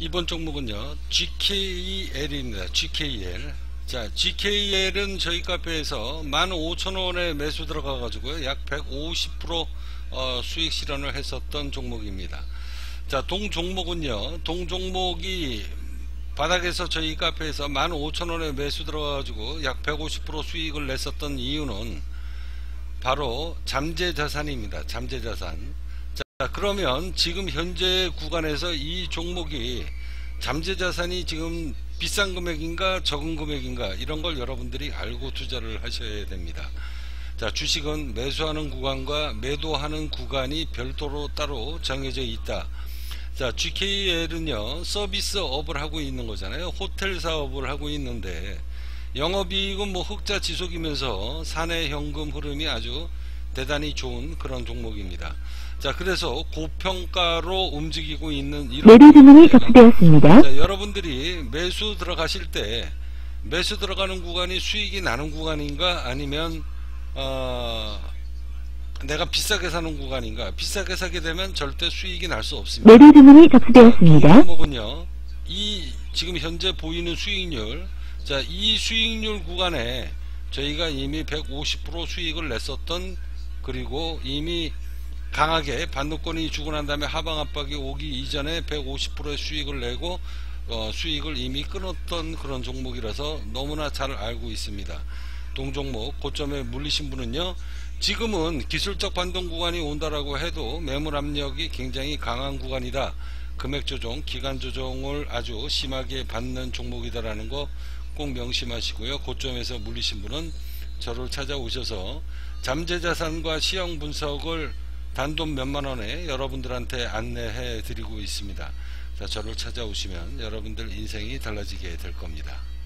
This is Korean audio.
이번 종목은요 GKL입니다. GKL. 자, GKL은 저희 카페에서 15,000원에 매수 들어가 가지고요 약 150% 수익 실현을 했었던 종목입니다. 자, 동종목은요, 동종목이 바닥에서 저희 카페에서 15,000원에 매수 들어가 가지고 약 150% 수익을 냈었던 이유는 바로 잠재자산입니다. 잠재자산. 자, 그러면 지금 현재 구간에서 이 종목이 잠재자산이 지금 비싼 금액인가 적은 금액인가 이런 걸 여러분들이 알고 투자를 하셔야 됩니다. 자, 주식은 매수하는 구간과 매도하는 구간이 별도로 따로 정해져 있다. 자, GKL은요 서비스업을 하고 있는 거잖아요. 호텔 사업을 하고 있는데 영업이익은 뭐 흑자 지속이면서 사내 현금 흐름이 아주 대단히 좋은 그런 종목입니다. 자, 그래서 고평가로 움직이고 있는 이런 매도 주문이 접수되었습니다. 자, 여러분들이 매수 들어가실 때 매수 들어가는 구간이 수익이 나는 구간인가 아니면 내가 비싸게 사는 구간인가. 비싸게 사게 되면 절대 수익이 날 수 없습니다. 매도 주문이 접수되었습니다. 종목은요 이 지금 현재 보이는 수익률, 자, 이 수익률 구간에 저희가 이미 150% 수익을 냈었던, 그리고 이미 강하게 반도권이 주고 난 다음에 하방 압박이 오기 이전에 150%의 수익을 내고 수익을 이미 끊었던 그런 종목이라서 너무나 잘 알고 있습니다. 동종목 고점에 물리신 분은요 지금은 기술적 반동 구간이 온다라고 해도 매물 압력이 굉장히 강한 구간이다. 금액 조정, 기간 조정을 아주 심하게 받는 종목이다라는 거 꼭 명심하시고요. 고점에서 물리신 분은 저를 찾아오셔서 잠재자산과 시형 분석을 단돈 몇만 원에 여러분들한테 안내해 드리고 있습니다. 자, 저를 찾아오시면 여러분들 인생이 달라지게 될 겁니다.